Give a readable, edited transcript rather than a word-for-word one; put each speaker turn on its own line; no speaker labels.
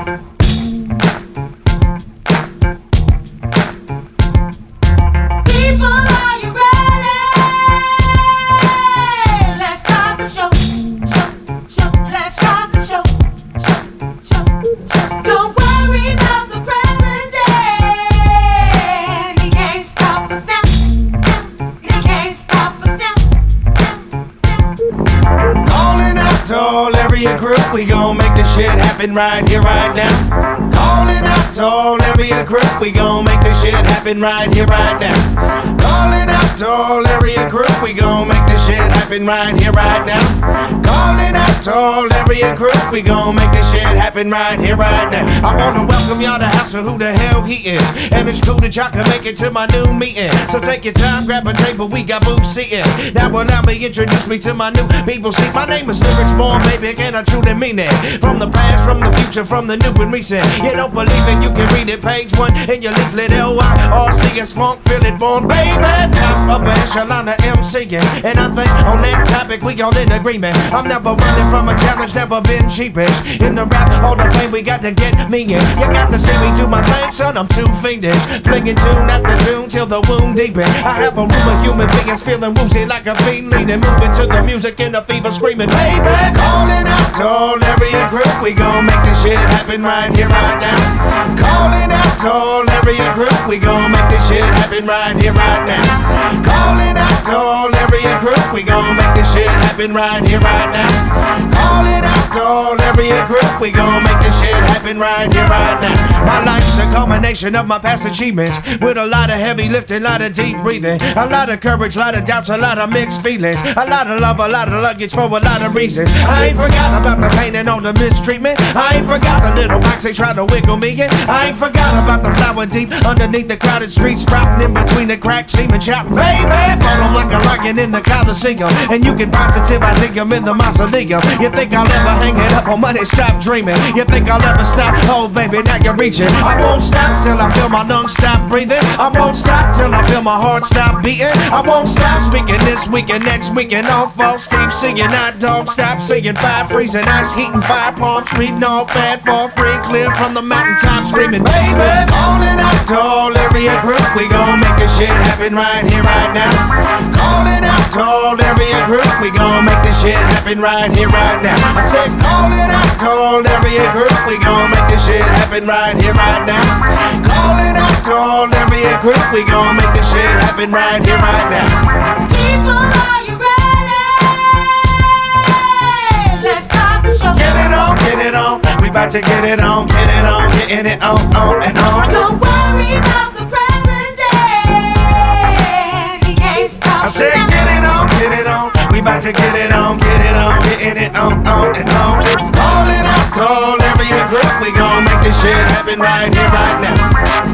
To all area crew, we gon' make this shit happen right here, right now. Calling out to all area crew, we gon' make this shit happen right here, right now. Calling out to all area crew, we gon' make this shit happen right here, right now. Calling out to all area crew, we gon' make this shit happen right here, right now. I wanna welcome y'all to House of Who the Hell He Is, and it's cool that y'all can make it to my new meeting. So take your time, grab a table, we got booths seating. Now allow me introduce me to my new people. See, my name is Lyrics Born, baby, and I truly mean it. From the past, from the future, from the new and recent. You don't believe it, you can read it, page 1 in your leaflet. L-Y-R-C-S, Funk, feel it, born, baby. Top of an echelon of MCing, and I think on that topic we all in agreement. I'm never running from a challenge, never been cheapest. In the rap hall of fame, we got to get me in. You got to see me do my thing, son, I'm too fiendish. Flinging tune after tune till the wound deepen. I have a room of human beings feeling woozy like a fiend, leaning, moving to the music in a fever, screaming, baby. Calling out to all area crew, we gon' make this shit happen right here, right now. Calling out to all area crew, we gon' make this shit happen right here, right now. Calling out to all area crew, we gon' make this shit happen right here, right now. Calling out to all area crew, we gon' make this shit happen right here, right now. My life's a culmination of my past achievements, with a lot of heavy lifting, a lot of deep breathing, a lot of courage, a lot of doubts, a lot of mixed feelings, a lot of love, a lot of luggage for a lot of reasons. I ain't forgot about the pain and all the mistreatment. I ain't forgot the little box they try to wiggle me in. I ain't forgot about the flower deep underneath the crowded streets, sprouting in between the cracks, seeming shouting, baby. Follow like a lion in the Coliseum, and you can positive I think I'm in the mausoleum. You think I'll ever hang it up on money? Stop dreaming. You think I'll ever stop? Oh baby, now you're reaching. I won't stop till I feel my lungs stop breathing. I won't stop till I feel my heart stop beating. I won't stop speaking this week and next week and all fall. Steve singing, hot dog, stop singing, fire freezing, ice heating, fire palms, reading all bad for free, clear from the mountaintop, screaming, baby. Calling out to all area crew, we gon' make this shit happen right here, right now. Calling out to all area crew, we gon' make this shit happen right here, right now. I said, calling out to all area crew, we gon' make this shit happen right here, right now. Calling out to all area crew, we gon' make this shit happen right here, right now.
People, are you ready? Let's start the show.
Get it on, get it on. We about to get it on, getting it on and on.
Don't worry about the president. He can't stop.
I said, get it on, get it on. We about to get it on, getting it on and on. Calling out to all area crew, we gon' make this shit happen right here, right now.